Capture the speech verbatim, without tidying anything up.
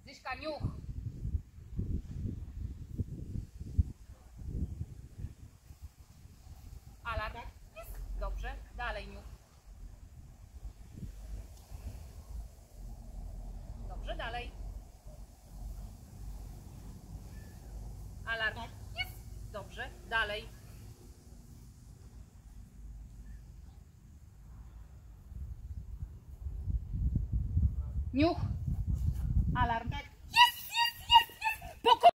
Zyśka, niuch. Alarm. Jest. Dobrze. Dalej niuch. Dobrze, dalej. Alarm. Jest. Dobrze, dalej. Niuch. Alarm.